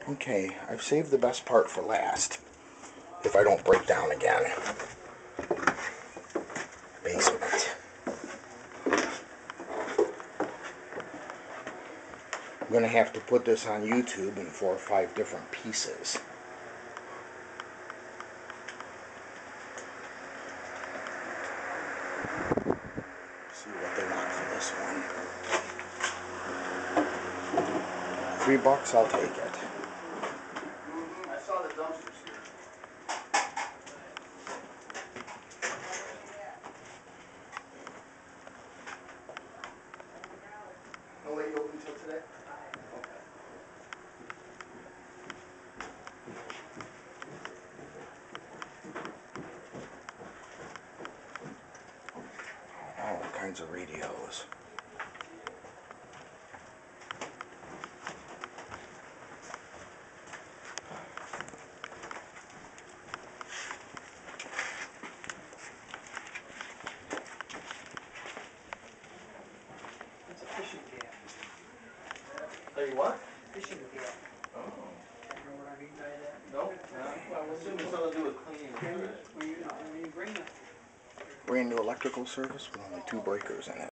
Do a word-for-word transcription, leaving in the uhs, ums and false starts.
Okay, I've saved the best part for last. If I don't break down again. Basement. I'm going to have to put this on YouTube in four or five different pieces. See what they want for this one. Three bucks, I'll take it. I saw the dumpsters here. No way you open till today? Okay. All kinds of radios. It's a fishing cap. Tell you what? Fishing cap. Oh. You know what I mean by that? No. No. I'm assuming something to do with cleaning the fish. When you, when you bring it. Brand new electrical service with only two breakers in it.